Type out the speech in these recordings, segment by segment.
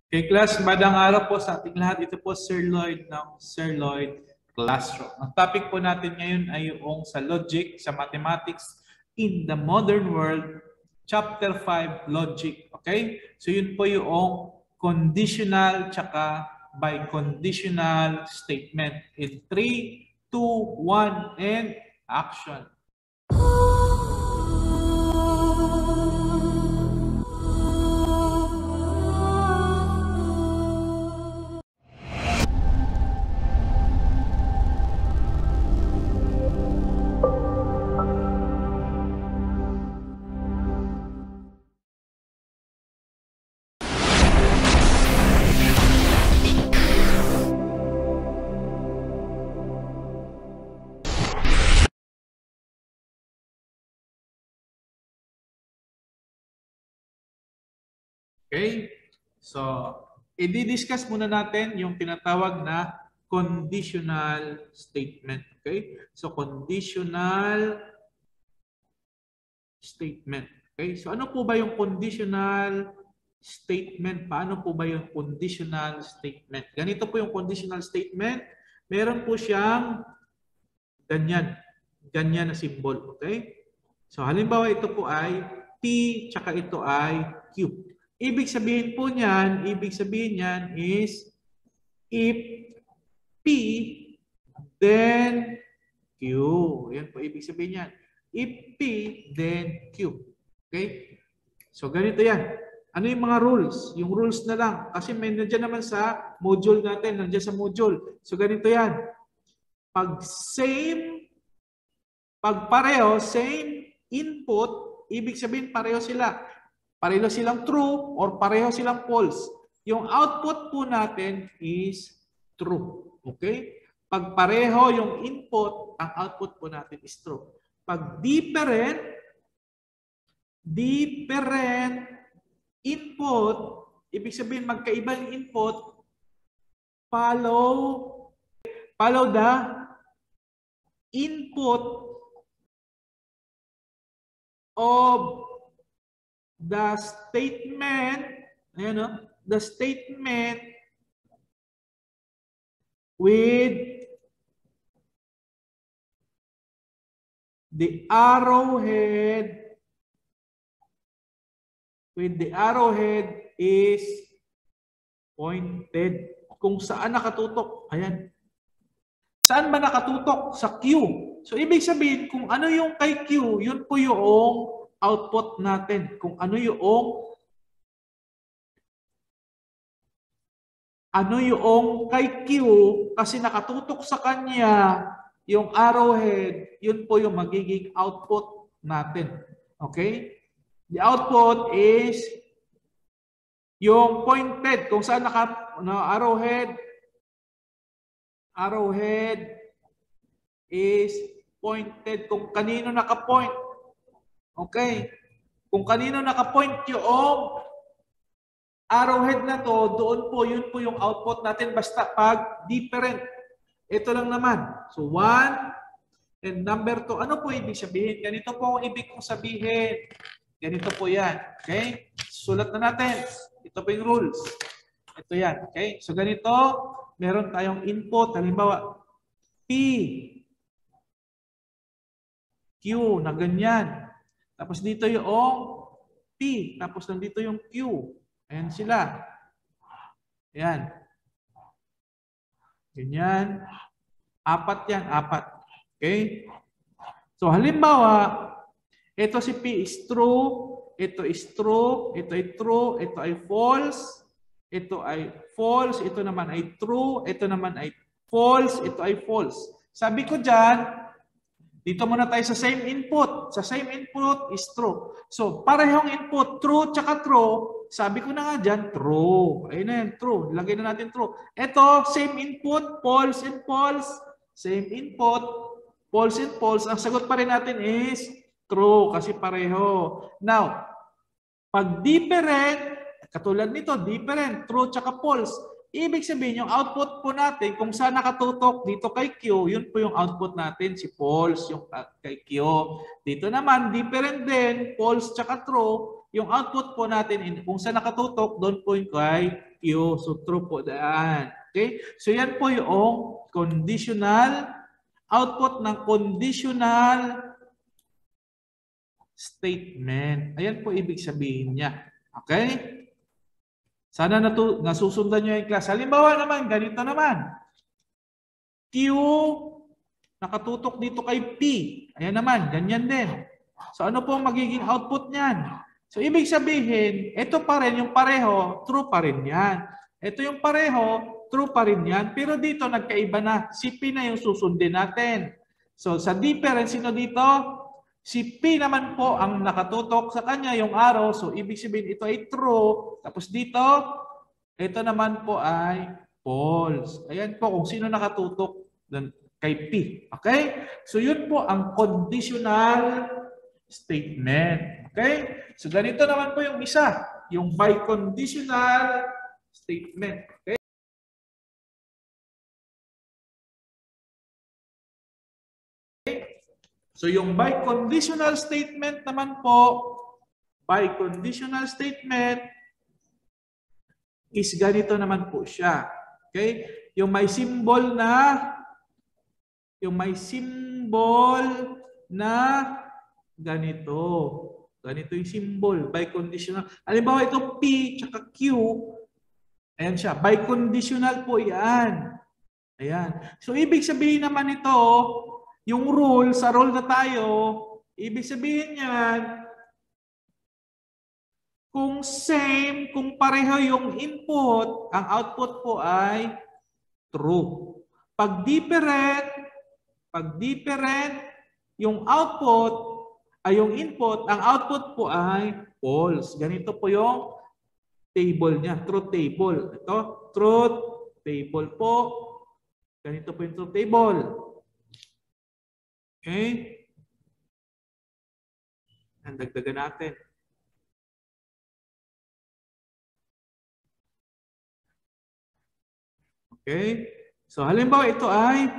Okay, class, magandang araw po sa ating lahat. Ito po Sir Lloyd ng Sir Lloyd Classroom. Ang topic po natin ngayon ay yung sa logic, sa mathematics in the modern world, chapter 5, logic. Okay? So yun po yung conditional tsaka by conditional statement. In 3, 2, 1, and action. Okay? So, i-discuss muna natin yung tinatawag na conditional statement. Okay? So, conditional statement. Okay? So, ano po ba yung conditional statement? Paano po ba yung conditional statement? Ganito po yung conditional statement. Meron po siyang ganyan. Ganyan na symbol. Okay? So, halimbawa ito po ay P, tsaka ito ay Q. Ibig sabihin po niyan is if P, then Q. Yan po ibig sabihin niyan. If P, then Q. Okay? So, ganito yan. Ano yung mga rules? Yung rules na lang. Kasi may nandiyan naman sa module natin. Nandiyan sa module. So, ganito yan. Pag pareho, same input, ibig sabihin pareho sila. Pareho silang true or pareho silang false. Yung output po natin is true. Okay? Pag pareho yung input, ang output po natin is true. Pag different input, ibig sabihin magkaiba yung input, follow the input of the statement, ayan o, the statement with the arrowhead is pointed. Kung saan nakatutok, ayan. Saan ba nakatutok? Sa Q. So, ibig sabihin, kung ano yung kay Q, yun po yung output natin. Kung ano yung kay Q, kasi nakatutok sa kanya, yung arrowhead, yun po yung magiging output natin. Okay? The output is yung pointed. Kung saan arrowhead is pointed. Kung kanino nakapoint. Okay? Kung kanino nakapoint yung arrowhead na to, yun po yung output natin basta pag different. Ito lang naman. So, 1 and number 2. Ano po ibig sabihin? Ganito po ang ibig kong sabihin. Ganito po yan. Okay? Sulat na natin. Ito po yung rules. Ito yan. Okay? So, ganito. Meron tayong input. Halimbawa, P, Q na ganyan. Tapos dito yung P. Tapos nandito yung Q. Ayan sila. Ayan. Ganyan. Apat yan. Apat. Okay? So, halimbawa, ito si P is true. Ito is true. Ito ay true. Ito ay false. Ito ay false. Ito naman ay true. Ito naman ay false. Ito ay false. Sabi ko dyan, dito muna tayo sa same input. Sa same input is true. So, parehong input, true tsaka true. Sabi ko na nga dyan, true. Ayun na yan, true. Lagay na natin true. Ito, same input, false and false. Same input, false and false. Ang sagot pa rin natin is true kasi pareho. Now, pag different, katulad nito, different, true tsaka false. Ibig sabihin, yung output po natin, kung saan nakatutok dito kay Q, yun po yung output natin, si false, yung kay Q. Dito naman, different din, false tsaka true. Yung output po natin, kung saan nakatutok, doon po yung kay Q. So true po daan. Okay? So yan po yung conditional output ng conditional statement. Ayan po ibig sabihin niya. Okay? Sana nasusundan nyo yung class. Halimbawa naman, ganito naman. Q, nakatutok dito kay P. Ayan naman, ganyan din. So ano po ang magiging output niyan? So ibig sabihin, ito pa rin yung pareho, true pa rin yan. Ito yung pareho, true pa rin yan. Pero dito nagkaiba na. Si P na yung susundin natin. So sa difference, sino dito? Si P naman po ang nakatutok sa kanya yung arrow. So ibig sabihin ito ay true. Tapos dito, ito naman po ay false. Ayan po kung sino nakatutok kay P. Okay? So yun po ang conditional statement. Okay? So ganito naman po yung isa. Yung biconditional statement. Okay? So yung biconditional statement naman po, biconditional statement is ganito naman po siya. Okay? Yung may symbol na ganito. Ganito yung symbol, biconditional. Halimbawa ito P tsaka Q. Ayan siya, biconditional po yan. Ayan. So ibig sabihin naman ito, yung rule, sa rule na tayo, ibig sabihin yan, kung same, kung pareho yung input, ang output po ay true. Pag different, yung output, ay yung input, ang output po ay false. Ganito po yung table niya, truth table. Ito, truth table po. Ganito po yung truth table. Okay? Ang dagdagan natin. Okay? So halimbawa ito ay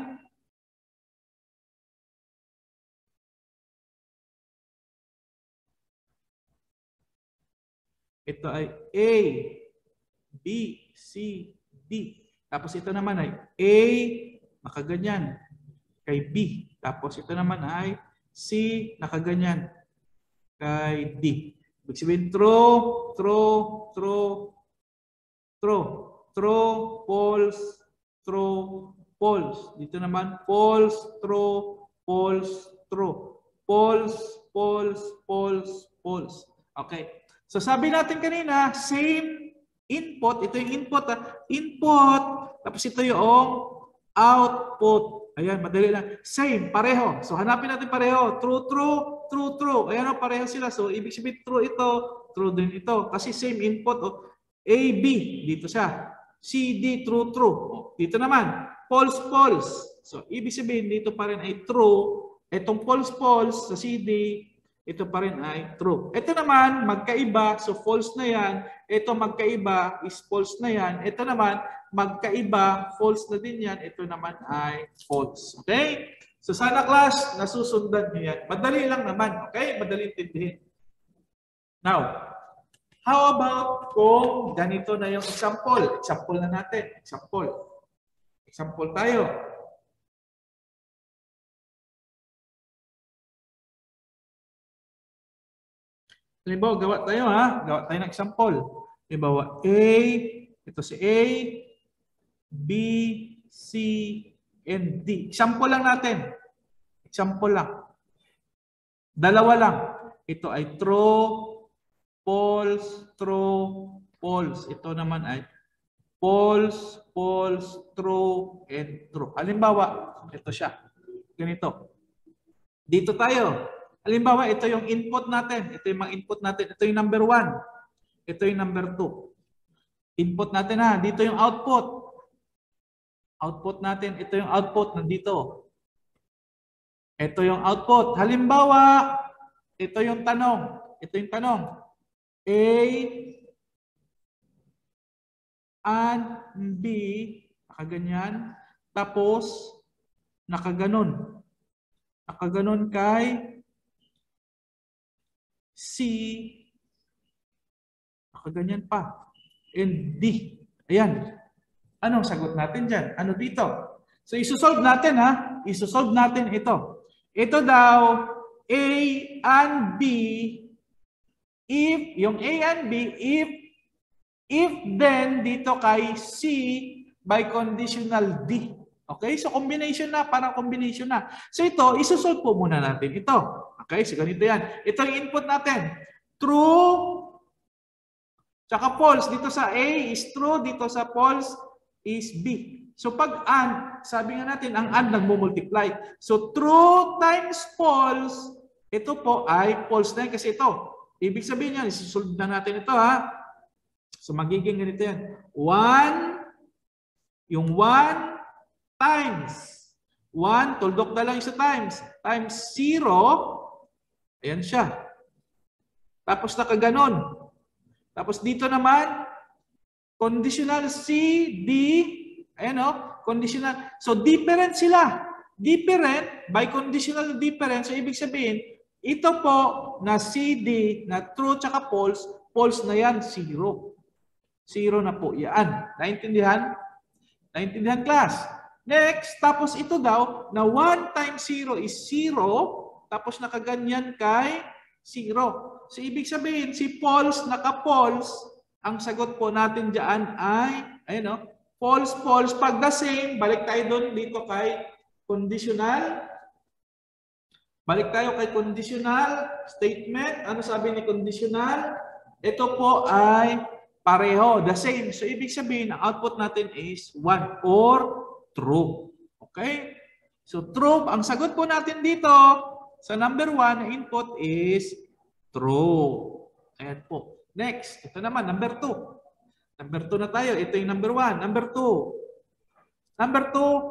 A, B, C, D. Tapos ito naman ay A, nakaganyan, kay B. Tapos ito naman ay C, nakaganyan, kay D. Ibig sabihin, true, true, true, true, true, false, true, false. Dito naman, false, true, false, true. False, false, false, false. Okay. So sabi natin kanina, same input. Ito yung input. Input. Tapos ito yung output. Ayan, madali lang. Same, pareho. So hanapin natin pareho. True, true, true, true. Ayan, pareho sila. So ibig sabihin true ito, true din ito. Kasi same input. A, B. Dito siya. C, D, true, true. Dito naman, false, false. So ibig sabihin dito pa rin ay true. Itong false, false sa CD, ito pa rin ay true. Ito naman, magkaiba. So false na yan. Ito magkaiba is false na yan. Ito naman, magkaiba, false na din yan. Ito naman ay false. Okay? So sana class, nasusundan niyo yan. Madali lang naman. Okay? Madali intindihin. Now, how about kung ganito na yung example? Example na natin. Example. Example tayo. Halimbawa, gawa tayo ha. Gawa tayo ng example. Halimbawa, A, ito si A, B, C, and D. Example lang natin. Example lang. Dalawa lang. Ito ay true, false, true, false. Ito naman ay false, false, true, and true. Halimbawa, ito siya. Ganito. Dito tayo. Halimbawa, ito yung input natin. Ito yung mga input natin. Ito yung number 1. Ito yung number 2. Input natin ha. Dito yung output. Output natin. Ito yung output. Nandito. Ito yung output. Halimbawa, ito yung tanong. Ito yung tanong. A and B. Nakaganyan. Tapos, nakaganon. Nakaganon kay C, nakaganyan pa. And D. Ayan. Anong sagot natin dyan? Ano dito? So, isosolve natin ha. Isosolve natin ito. Ito daw, A and B, if, yung A and B, if then dito kay C by conditional D. Okay? So, combination na, parang combination na. So, ito, isosolve po muna natin ito. Okay? So, ganito yan. Ito yung input natin. True, tsaka false. Dito sa A is true, dito sa false is B. So pag AND, sabi nga natin, ang AND nagmumultiply. So true times false, ito po ay false na kasi ito. Ibig sabihin yan, isusolve na natin ito ha. So magiging ganito yan. 1, yung 1 times. 1, tuldok na lang isa times. Times 0, ayan siya. Tapos nakaganon. Tapos dito naman, conditional C, D, ayan o, conditional. So, different sila. Different, by conditional different. So, ibig sabihin, ito po na CD, na true tsaka false, false na yan, 0. 0 na po yan. Naintindihan? Naintindihan, class? Next, tapos ito daw, na 1 times 0 is 0, tapos nakaganyan kay 0. So, ibig sabihin, si false, naka-false, ang sagot po natin dyan ay, ayun o, false, false. Pag the same, balik tayo doon dito kay conditional. Balik tayo kay conditional statement. Ano sabi ni conditional? Ito po ay pareho, the same. So, ibig sabihin, ang output natin is 1 or true. Okay? So, true. Ang sagot po natin dito sa number 1 na input is true. Ayan po. Next, ito naman, number 2. Number 2 na tayo. Ito yung number 1. Number 2. Number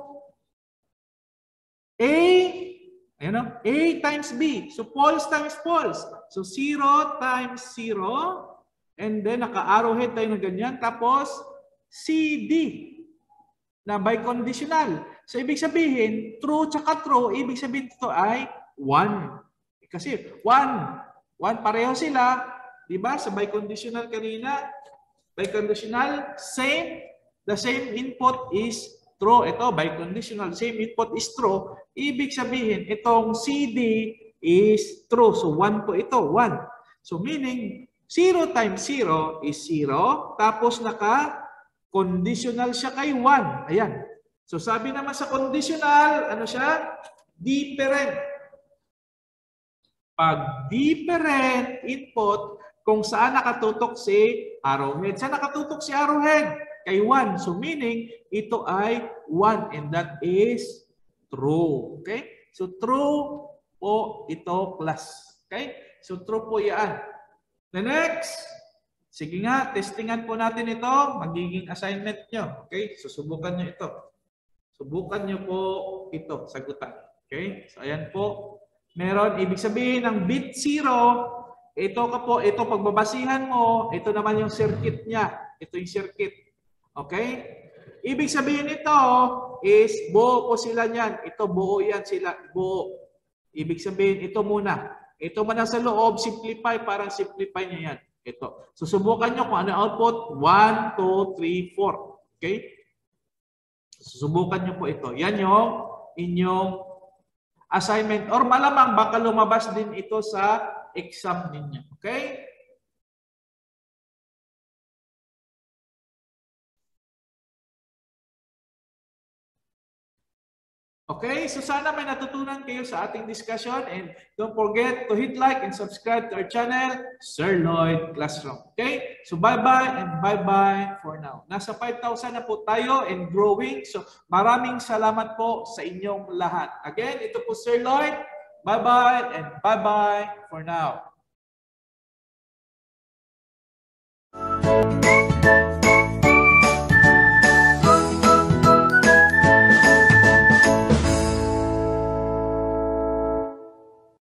2, A, ayan o, A times B. So, false times false. So, 0 times 0. And then, naka-arrowhead tayo na ganyan. Tapos, CD na by conditional. So, ibig sabihin, true tsaka true, ibig sabihin ito ay 1. Kasi, 1 pareho sila, di ba? Sa by conditional kanina, by conditional, the same input is true. Ito, by conditional, same input is true. Ibig sabihin, itong CD is true. So, 1 po ito, 1. So, meaning, 0 times 0 is 0. Tapos, naka-conditional siya kay 1. Ayan. So, sabi naman sa conditional, ano siya? Different. Pag different input, kung saan nakatutok si arrowhead. Saan nakatutok si arrowhead? Kay 1. So meaning, ito ay 1 and that is true. Okay? So true po ito plus. Okay? So true po yan. The next, sige nga, testingan po natin ito. Magiging assignment nyo. Okay? Susubukan nyo ito. Subukan nyo po ito, sagutan. Okay? So ayan po. Meron, ibig sabihin ng bit 0, ito ka po, ito pagbabasihan mo, ito naman yung circuit niya. Ito yung circuit. Okay? Ibig sabihin ito is buo po sila niyan. Ito buo yan sila. Buo. Ibig sabihin ito muna. Ito man sa loob, simplify, parang simplify niya yan. Ito. Susubukan nyo kung ano output. 1, 2, 3, 4. Okay? Susubukan nyo po ito. Yan yung inyong assignment or malamang baka lumabas din ito sa exam ninyo. Okay? Okay, so sana may natutunan kayo sa ating discussion and don't forget to hit like and subscribe to our channel, Sir Lloyd Classroom. Okay, so bye-bye and bye-bye for now. Nasa 5,000 na po tayo and growing. So maraming salamat po sa inyong lahat. Again, ito po Sir Lloyd. Bye-bye and bye-bye for now.